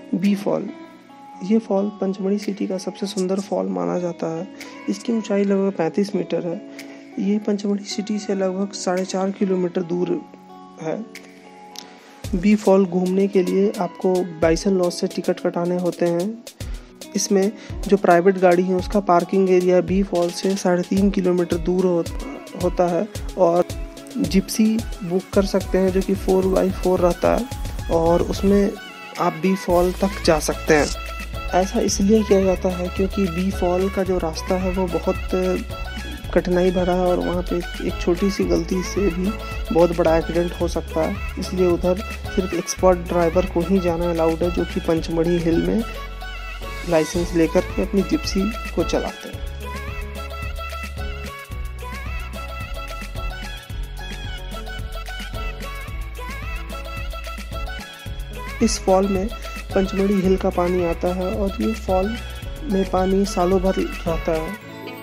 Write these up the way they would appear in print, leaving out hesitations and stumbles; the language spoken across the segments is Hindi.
बी फॉल, ये फॉल पंचमढ़ी सिटी का सबसे सुंदर फॉल माना जाता है। इसकी ऊंचाई लगभग 35 मीटर है। ये पंचमढ़ी सिटी से लगभग 4.5 किलोमीटर दूर है। बी फॉल घूमने के लिए आपको बाइसन लॉज से टिकट कटाने होते हैं। इसमें जो प्राइवेट गाड़ी है उसका पार्किंग एरिया बी फॉल से 3.5 किलोमीटर दूर होता है, और जिप्सी बुक कर सकते हैं जो कि 4x4 रहता है, और उसमें आप बी फॉल तक जा सकते हैं। ऐसा इसलिए किया जाता है क्योंकि बी फॉल का जो रास्ता है वो बहुत कठिनाई भरा है, और वहाँ पे एक छोटी सी गलती से भी बहुत बड़ा एक्सीडेंट हो सकता है। इसलिए उधर सिर्फ एक्सपर्ट ड्राइवर को ही जाना अलाउड है, जो कि पंचमढ़ी हिल में लाइसेंस लेकर के अपनी जिप्सी को चलाते हैं। इस फॉल में पंचमढ़ी हिल का पानी आता है, और ये फॉल में पानी सालों भर रहता है।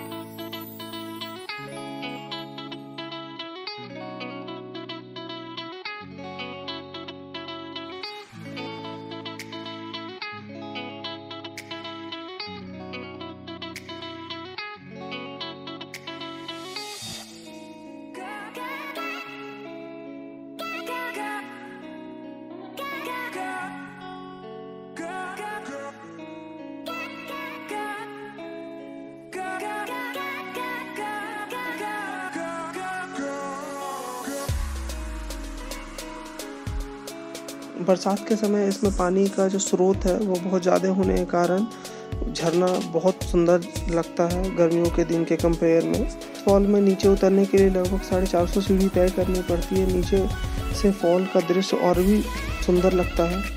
बरसात के समय इसमें पानी का जो स्रोत है वो बहुत ज़्यादा होने के कारण झरना बहुत सुंदर लगता है गर्मियों के दिन के कंपेयर में। फॉल में नीचे उतरने के लिए लगभग 450 सीढ़ी तय करनी पड़ती है। नीचे से फॉल का दृश्य और भी सुंदर लगता है।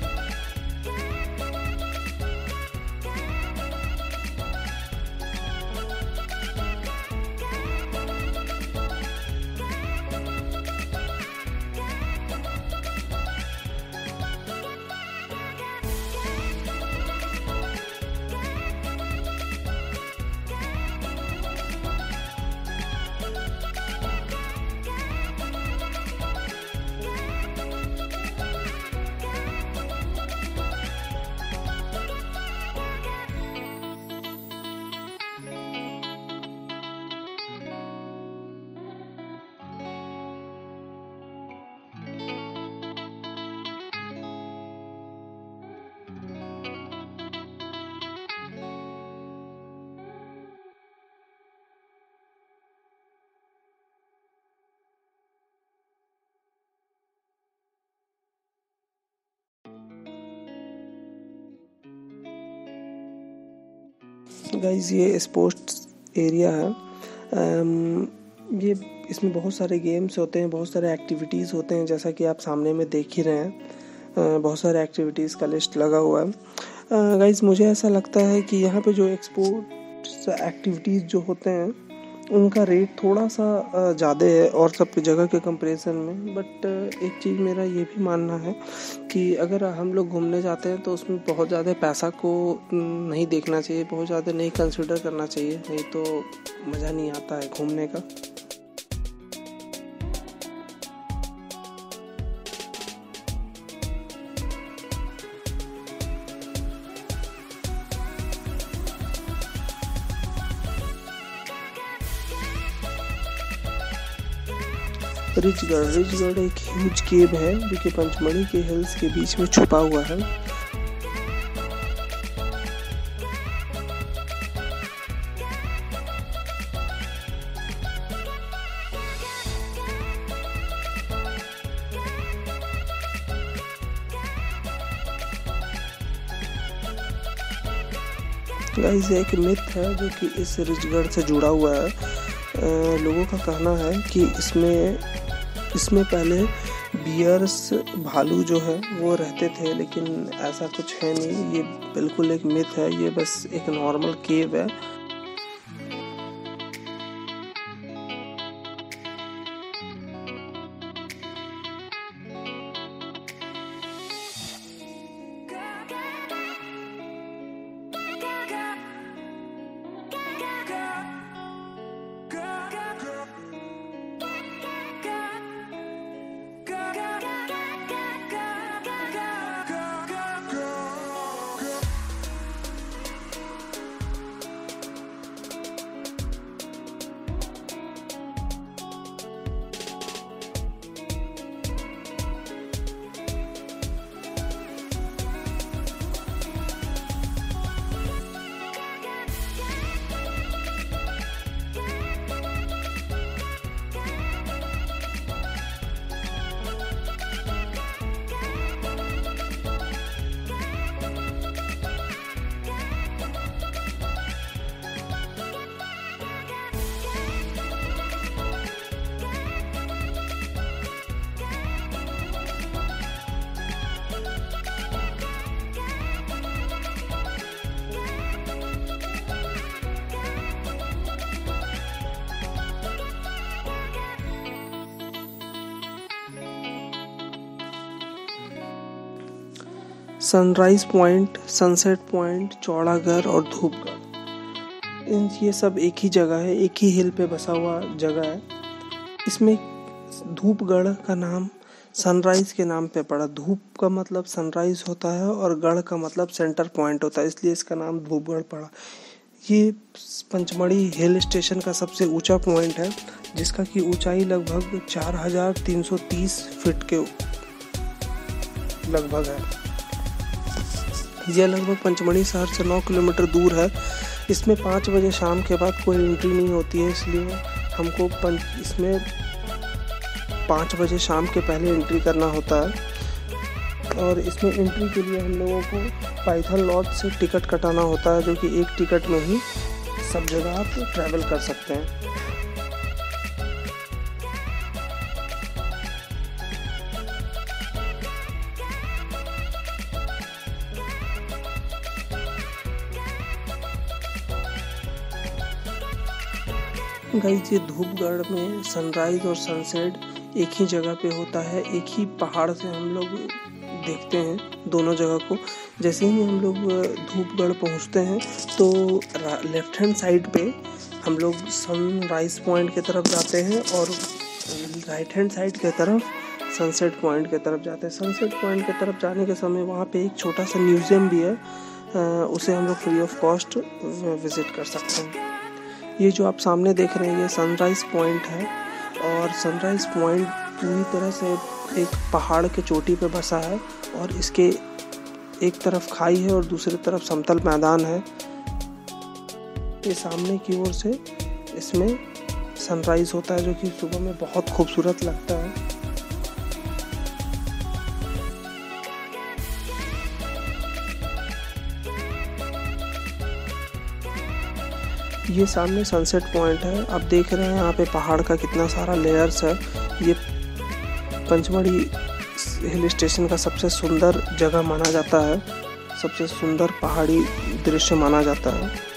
गाइस, ये स्पोर्ट्स एरिया है। ये इसमें बहुत सारे गेम्स होते हैं, बहुत सारे एक्टिविटीज़ होते हैं, जैसा कि आप सामने में देख ही रहे हैं। बहुत सारे एक्टिविटीज़ का लिस्ट लगा हुआ है। गाइस, मुझे ऐसा लगता है कि यहाँ पे जो स्पोर्ट्स एक्टिविटीज़ जो होते हैं उनका रेट थोड़ा सा ज़्यादा है और सब जगह के कंपैरिजन में। बट एक चीज़ मेरा ये भी मानना है कि अगर हम लोग घूमने जाते हैं तो उसमें बहुत ज़्यादा पैसा को नहीं देखना चाहिए, बहुत ज़्यादा नहीं कंसिडर करना चाहिए, नहीं तो मज़ा नहीं आता है घूमने का। रीचगढ़ एक ह्यूज केव है जो कि पंचमढ़ी के हिल्स के बीच में छुपा हुआ है। गाइस, एक मिथ है जो कि इस रीचगढ़ से जुड़ा हुआ है। लोगों का कहना है कि इसमें पहले बियर्स, भालू जो है वो रहते थे, लेकिन ऐसा कुछ है नहीं। ये बिल्कुल एक मिथ है, ये बस एक नॉर्मल केव है। Sunrise point, sunset point, Chauragarh और धूपगढ़, ये सब एक ही जगह है, एक ही हिल पे बसा हुआ जगह है। इसमें धूपगढ़ का नाम सनराइज के नाम पे पड़ा। धूप का मतलब सनराइज होता है और गढ़ का मतलब सेंटर पॉइंट होता है, इसलिए इसका नाम धूपगढ़ पड़ा। ये पंचमढ़ी हिल स्टेशन का सबसे ऊंचा पॉइंट है, जिसका की ऊंचाई लगभग 4330 फीट के लगभग है। यह लगभग पंचमढ़ी शहर से 9 किलोमीटर दूर है। इसमें 5 बजे शाम के बाद कोई एंट्री नहीं होती है, इसलिए हमको इसमें 5 बजे शाम के पहले एंट्री करना होता है। और इसमें एंट्री के लिए हम लोगों को पाइथन लॉज से टिकट कटाना होता है, जो कि एक टिकट में ही सब जगह आप ट्रैवल कर सकते हैं। गाइस, ये धूपगढ़ में सनराइज और सनसेट एक ही जगह पे होता है, एक ही पहाड़ से हम लोग देखते हैं दोनों जगह को। जैसे ही हम लोग धूपगढ़ पहुंचते हैं तो लेफ्ट हैंड साइड पे हम लोग सनराइज पॉइंट की तरफ जाते हैं और राइट हैंड साइड की तरफ सनसेट पॉइंट की तरफ जाते हैं। सनसेट पॉइंट की तरफ जाने के समय वहाँ पे एक छोटा सा म्यूजियम भी है, उसे हम लोग फ्री ऑफ कॉस्ट विजिट कर सकते हैं। ये जो आप सामने देख रहे हैं ये सनराइज पॉइंट है, और सनराइज पॉइंट पूरी तरह से एक पहाड़ के चोटी पे बसा है, और इसके एक तरफ खाई है और दूसरी तरफ समतल मैदान है। ये सामने की ओर से इसमें सनराइज होता है, जो कि सुबह में बहुत खूबसूरत लगता है। ये सामने सनसेट पॉइंट है, आप देख रहे हैं यहाँ पे पहाड़ का कितना सारा लेयर्स है। ये पंचमढ़ी हिल स्टेशन का सबसे सुंदर जगह माना जाता है, सबसे सुंदर पहाड़ी दृश्य माना जाता है।